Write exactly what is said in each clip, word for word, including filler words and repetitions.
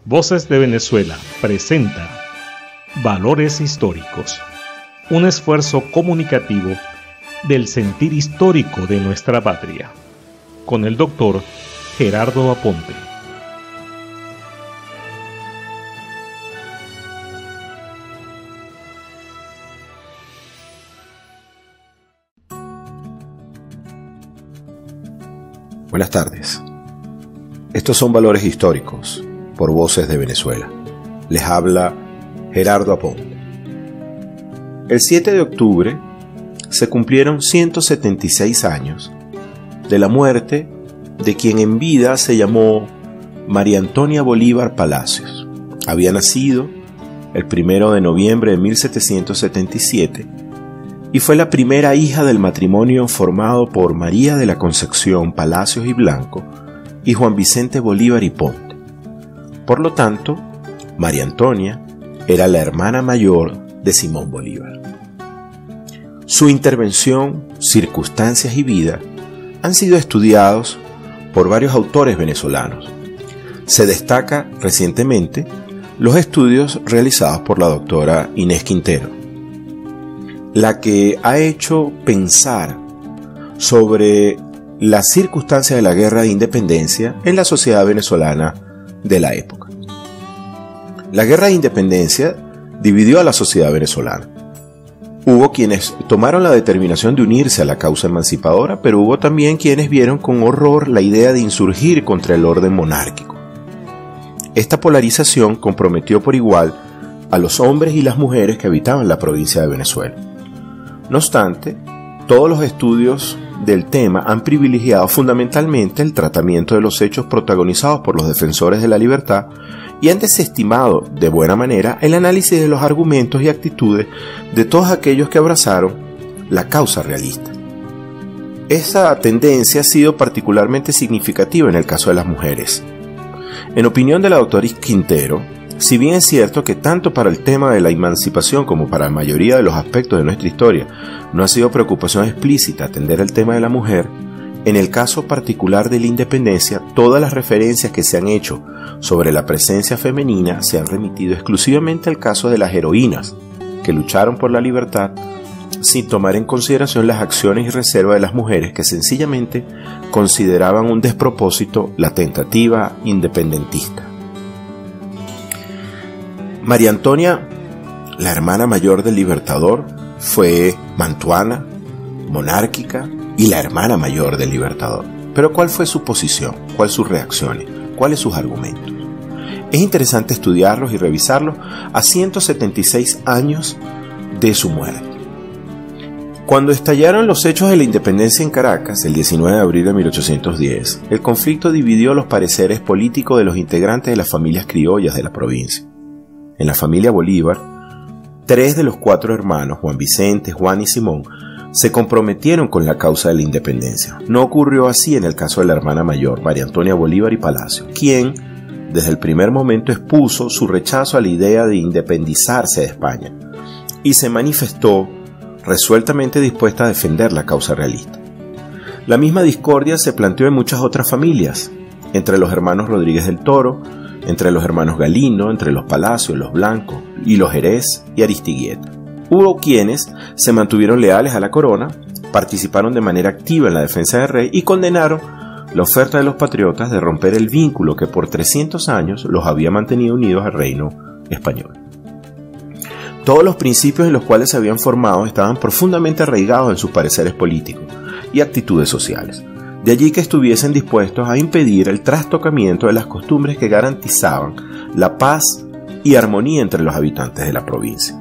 Voces de Venezuela presenta Valores Históricos, un esfuerzo comunicativo del sentir histórico de nuestra patria, con el doctor Gerardo Aponte. Buenas tardes. Estos son Valores Históricos, por Voces de Venezuela. Les habla Gerardo Aponte. El siete de octubre se cumplieron ciento setenta y seis años de la muerte de quien en vida se llamó María Antonia Bolívar Palacios. Había nacido el primero de noviembre de mil setecientos setenta y siete y fue la primera hija del matrimonio formado por María de la Concepción Palacios y Blanco y Juan Vicente Bolívar y Ponte. Por lo tanto, María Antonia era la hermana mayor de Simón Bolívar. Su intervención, circunstancias y vida han sido estudiados por varios autores venezolanos. Se destaca recientemente los estudios realizados por la doctora Inés Quintero, la que ha hecho pensar sobre las circunstancias de la guerra de independencia en la sociedad venezolana de la época. La guerra de independencia dividió a la sociedad venezolana. Hubo quienes tomaron la determinación de unirse a la causa emancipadora, pero hubo también quienes vieron con horror la idea de insurgir contra el orden monárquico. Esta polarización comprometió por igual a los hombres y las mujeres que habitaban la provincia de Venezuela. No obstante, todos los estudios del tema han privilegiado fundamentalmente el tratamiento de los hechos protagonizados por los defensores de la libertad y han desestimado de buena manera el análisis de los argumentos y actitudes de todos aquellos que abrazaron la causa realista. Esa tendencia ha sido particularmente significativa en el caso de las mujeres. En opinión de la doctora Quintero, si bien es cierto que tanto para el tema de la emancipación como para la mayoría de los aspectos de nuestra historia no ha sido preocupación explícita atender el tema de la mujer, en el caso particular de la independencia, todas las referencias que se han hecho sobre la presencia femenina se han remitido exclusivamente al caso de las heroínas que lucharon por la libertad, sin tomar en consideración las acciones y reservas de las mujeres que sencillamente consideraban un despropósito la tentativa independentista. María Antonia, la hermana mayor del Libertador, fue mantuana, monárquica y la hermana mayor del Libertador. Pero ¿cuál fue su posición? ¿Cuáles sus reacciones? ¿Cuáles sus argumentos? Es interesante estudiarlos y revisarlos a ciento setenta y seis años de su muerte. Cuando estallaron los hechos de la independencia en Caracas, el diecinueve de abril de mil ochocientos diez, el conflicto dividió los pareceres políticos de los integrantes de las familias criollas de la provincia. En la familia Bolívar, tres de los cuatro hermanos, Juan Vicente, Juan y Simón, se comprometieron con la causa de la independencia. No ocurrió así en el caso de la hermana mayor, María Antonia Bolívar y Palacio, quien desde el primer momento expuso su rechazo a la idea de independizarse de España y se manifestó resueltamente dispuesta a defender la causa realista. La misma discordia se planteó en muchas otras familias, entre los hermanos Rodríguez del Toro, entre los hermanos Galindo, entre los Palacios, los Blancos y los Jerez y Aristiguieta. Hubo quienes se mantuvieron leales a la corona, participaron de manera activa en la defensa del rey y condenaron la oferta de los patriotas de romper el vínculo que por trescientos años los había mantenido unidos al reino español. Todos los principios en los cuales se habían formado estaban profundamente arraigados en sus pareceres políticos y actitudes sociales. De allí que estuviesen dispuestos a impedir el trastocamiento de las costumbres que garantizaban la paz y armonía entre los habitantes de la provincia.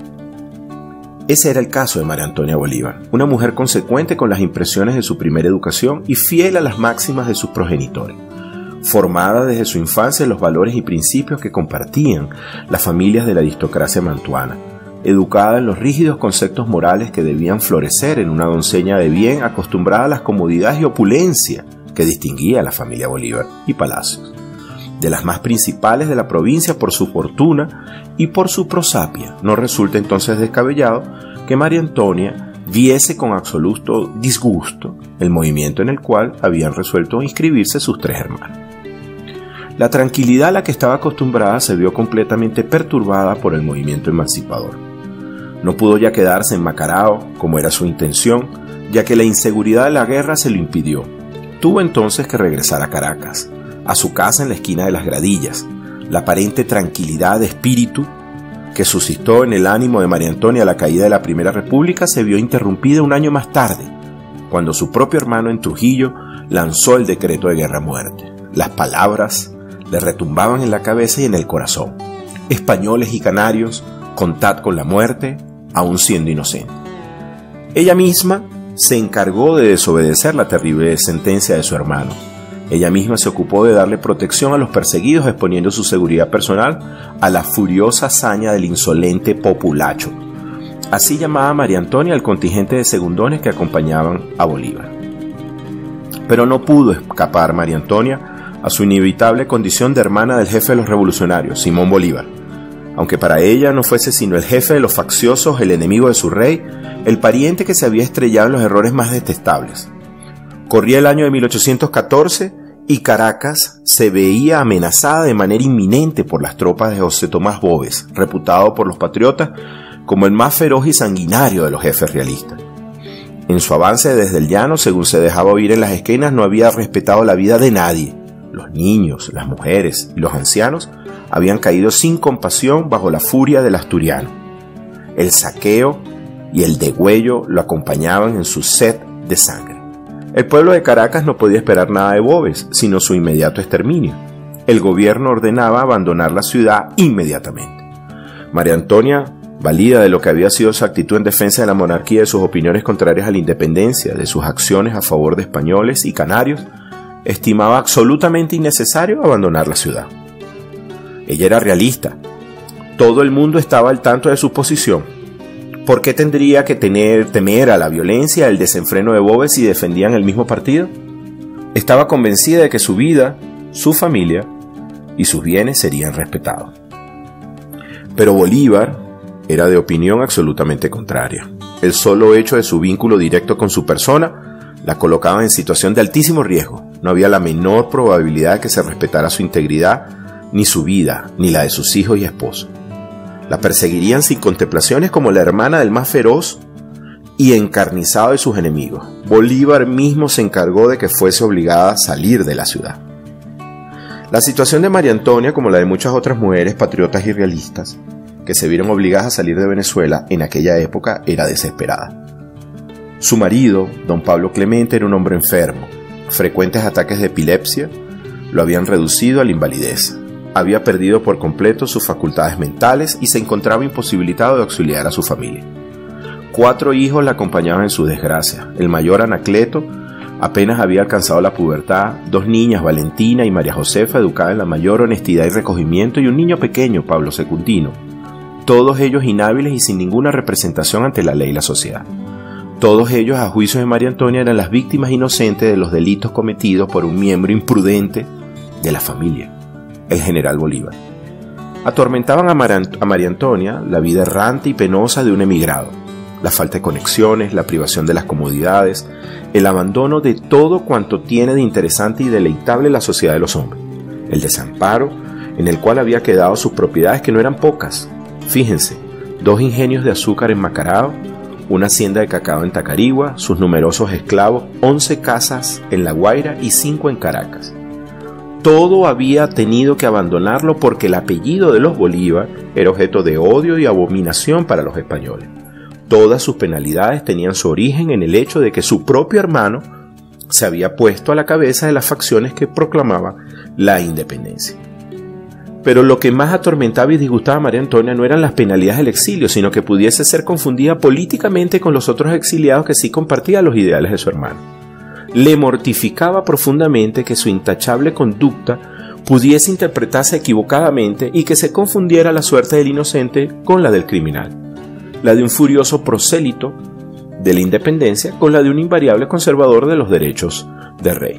Ese era el caso de María Antonia Bolívar, una mujer consecuente con las impresiones de su primera educación y fiel a las máximas de sus progenitores, formada desde su infancia en los valores y principios que compartían las familias de la aristocracia mantuana, educada en los rígidos conceptos morales que debían florecer en una doncella de bien acostumbrada a las comodidades y opulencia que distinguía a la familia Bolívar y Palacios, de las más principales de la provincia por su fortuna y por su prosapia. No resulta entonces descabellado que María Antonia viese con absoluto disgusto el movimiento en el cual habían resuelto inscribirse sus tres hermanos. La tranquilidad a la que estaba acostumbrada se vio completamente perturbada por el movimiento emancipador. No pudo ya quedarse en Macarao, como era su intención, ya que la inseguridad de la guerra se lo impidió. Tuvo entonces que regresar a Caracas, a su casa en la esquina de Las Gradillas. La aparente tranquilidad de espíritu que suscitó en el ánimo de María Antonia a la caída de la Primera República se vio interrumpida un año más tarde, cuando su propio hermano en Trujillo lanzó el decreto de guerra-muerte. Las palabras le retumbaban en la cabeza y en el corazón. Españoles y canarios, contad con la muerte, aun siendo inocente. Ella misma se encargó de desobedecer la terrible sentencia de su hermano. Ella misma se ocupó de darle protección a los perseguidos, exponiendo su seguridad personal a la furiosa hazaña del insolente populacho. Así llamaba María Antonia al contingente de segundones que acompañaban a Bolívar. Pero no pudo escapar María Antonia a su inevitable condición de hermana del jefe de los revolucionarios, Simón Bolívar. Aunque para ella no fuese sino el jefe de los facciosos, el enemigo de su rey, el pariente que se había estrellado en los errores más detestables. Corría el año de mil ochocientos catorce y Caracas se veía amenazada de manera inminente por las tropas de José Tomás Boves, reputado por los patriotas como el más feroz y sanguinario de los jefes realistas. En su avance desde el llano, según se dejaba oír en las esquinas, no había respetado la vida de nadie. Los niños, las mujeres y los ancianos habían caído sin compasión bajo la furia del asturiano. El saqueo y el degüello lo acompañaban en su sed de sangre. El pueblo de Caracas no podía esperar nada de Boves, sino su inmediato exterminio. El gobierno ordenaba abandonar la ciudad inmediatamente. María Antonia, valida de lo que había sido su actitud en defensa de la monarquía, de sus opiniones contrarias a la independencia, de sus acciones a favor de españoles y canarios, estimaba absolutamente innecesario abandonar la ciudad. Ella era realista. Todo el mundo estaba al tanto de su posición. ¿Por qué tendría que tener, temer a la violencia, el desenfreno de Boves si defendían el mismo partido? Estaba convencida de que su vida, su familia y sus bienes serían respetados. Pero Bolívar era de opinión absolutamente contraria. El solo hecho de su vínculo directo con su persona la colocaba en situación de altísimo riesgo. No había la menor probabilidad de que se respetara su integridad, ni su vida, ni la de sus hijos y esposos. La perseguirían sin contemplaciones como la hermana del más feroz y encarnizado de sus enemigos. Bolívar mismo se encargó de que fuese obligada a salir de la ciudad. La situación de María Antonia, como la de muchas otras mujeres patriotas y realistas, que se vieron obligadas a salir de Venezuela en aquella época, era desesperada. Su marido, don Pablo Clemente, era un hombre enfermo. Frecuentes ataques de epilepsia lo habían reducido a la invalidez. Había perdido por completo sus facultades mentales y se encontraba imposibilitado de auxiliar a su familia. Cuatro hijos la acompañaban en su desgracia. El mayor, Anacleto, apenas había alcanzado la pubertad, dos niñas, Valentina y María Josefa, educadas en la mayor honestidad y recogimiento, y un niño pequeño, Pablo Secundino, todos ellos inhábiles y sin ninguna representación ante la ley y la sociedad. Todos ellos, a juicio de María Antonia, eran las víctimas inocentes de los delitos cometidos por un miembro imprudente de la familia, el general Bolívar. Atormentaban a, Mar a María Antonia la vida errante y penosa de un emigrado, la falta de conexiones, la privación de las comodidades, el abandono de todo cuanto tiene de interesante y deleitable la sociedad de los hombres, el desamparo en el cual había quedado sus propiedades, que no eran pocas. Fíjense, dos ingenios de azúcar en Macarao, una hacienda de cacao en Tacarigua, sus numerosos esclavos, once casas en La Guaira y cinco en Caracas. Todo había tenido que abandonarlo porque el apellido de los Bolívar era objeto de odio y abominación para los españoles. Todas sus penalidades tenían su origen en el hecho de que su propio hermano se había puesto a la cabeza de las facciones que proclamaban la independencia. Pero lo que más atormentaba y disgustaba a María Antonia no eran las penalidades del exilio, sino que pudiese ser confundida políticamente con los otros exiliados que sí compartían los ideales de su hermano. Le mortificaba profundamente que su intachable conducta pudiese interpretarse equivocadamente y que se confundiera la suerte del inocente con la del criminal, la de un furioso prosélito de la independencia con la de un invariable conservador de los derechos del rey.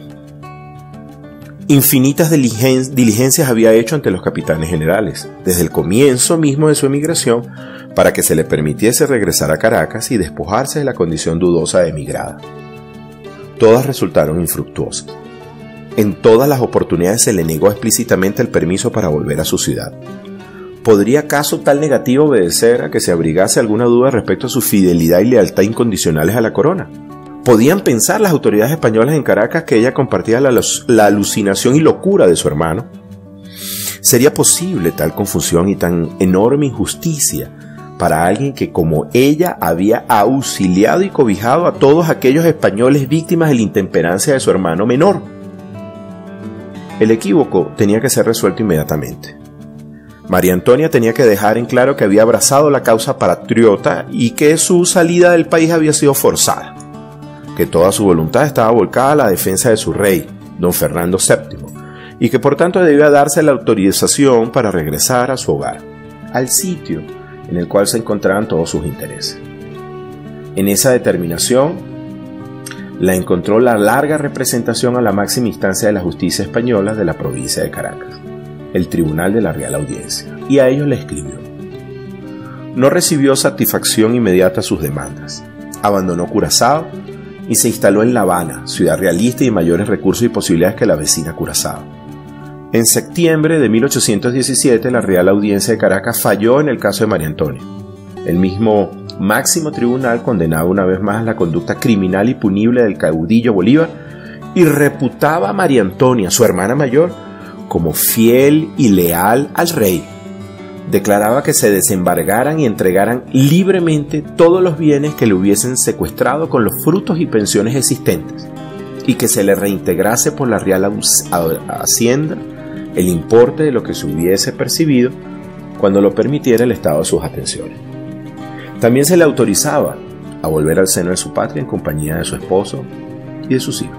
Infinitas diligen- diligencias había hecho ante los capitanes generales, desde el comienzo mismo de su emigración, para que se le permitiese regresar a Caracas y despojarse de la condición dudosa de emigrada. Todas resultaron infructuosas. En todas las oportunidades se le negó explícitamente el permiso para volver a su ciudad. ¿Podría acaso tal negativa obedecer a que se abrigase alguna duda respecto a su fidelidad y lealtad incondicionales a la corona? ¿Podían pensar las autoridades españolas en Caracas que ella compartía la, la alucinación y locura de su hermano? ¿Sería posible tal confusión y tan enorme injusticia para alguien que como ella había auxiliado y cobijado a todos aquellos españoles víctimas de la intemperancia de su hermano menor? El equívoco tenía que ser resuelto inmediatamente. María Antonia tenía que dejar en claro que había abrazado la causa patriota y que su salida del país había sido forzada, que toda su voluntad estaba volcada a la defensa de su rey, don Fernando séptimo, y que por tanto debía darse la autorización para regresar a su hogar, al sitio en el cual se encontraban todos sus intereses. En esa determinación la encontró la larga representación a la máxima instancia de la justicia española de la provincia de Caracas, el Tribunal de la Real Audiencia, y a ellos le escribió. No recibió satisfacción inmediata a sus demandas, abandonó Curazao y se instaló en La Habana, ciudad realista y de mayores recursos y posibilidades que la vecina Curazao. En septiembre de mil ochocientos diecisiete, la Real Audiencia de Caracas falló en el caso de María Antonia. El mismo máximo tribunal condenaba una vez más la conducta criminal y punible del caudillo Bolívar y reputaba a María Antonia, su hermana mayor, como fiel y leal al rey. Declaraba que se desembargaran y entregaran libremente todos los bienes que le hubiesen secuestrado con los frutos y pensiones existentes, y que se le reintegrase por la Real Hacienda el importe de lo que se hubiese percibido cuando lo permitiera el estado de sus atenciones. También se le autorizaba a volver al seno de su patria en compañía de su esposo y de sus hijos.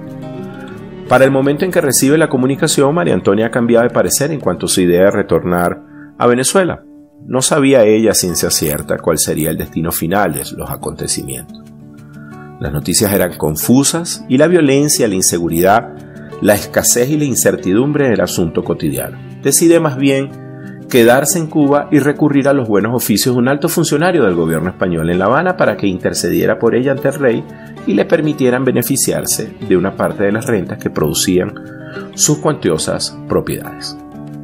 Para el momento en que recibe la comunicación, María Antonia ha cambiado de parecer en cuanto a su idea de retornar a Venezuela. No sabía ella a ciencia cierta cuál sería el destino final de los acontecimientos. Las noticias eran confusas y la violencia, la inseguridad, la escasez y la incertidumbre del asunto cotidiano. Decide más bien quedarse en Cuba y recurrir a los buenos oficios de un alto funcionario del gobierno español en La Habana para que intercediera por ella ante el rey y le permitieran beneficiarse de una parte de las rentas que producían sus cuantiosas propiedades.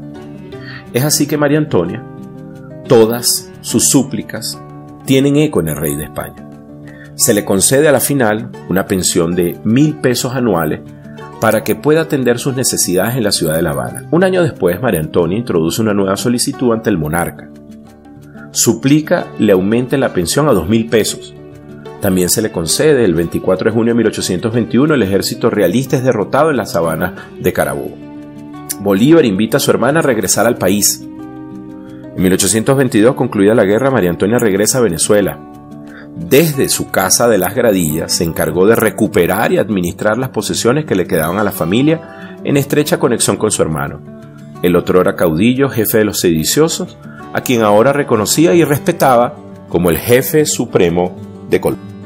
Es así que María Antonia, todas sus súplicas tienen eco en el rey de España. Se le concede a la final una pensión de mil pesos anuales para que pueda atender sus necesidades en la ciudad de La Habana. Un año después, María Antonia introduce una nueva solicitud ante el monarca. Suplica le aumente la pensión a dos mil pesos. También se le concede, el veinticuatro de junio de mil ochocientos veintiuno, el ejército realista es derrotado en la sabana de Carabobo. Bolívar invita a su hermana a regresar al país. En mil ochocientos veintidós, concluida la guerra, María Antonia regresa a Venezuela. Desde su casa de las Gradillas se encargó de recuperar y administrar las posesiones que le quedaban a la familia en estrecha conexión con su hermano, el otrora caudillo, jefe de los sediciosos, a quien ahora reconocía y respetaba como el jefe supremo de Colombia.